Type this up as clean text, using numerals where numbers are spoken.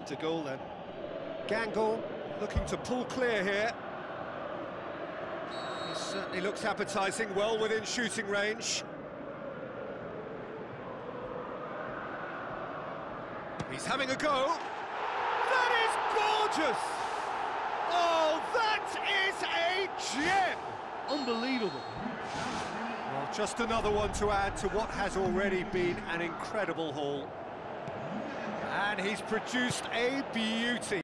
To goal then. Gangle looking to pull clear here. He certainly looks appetising, well within shooting range. He's having a go. That is gorgeous! Oh, that is a gem! Unbelievable. Well, just another one to add to what has already been an incredible haul. And he's produced a beauty.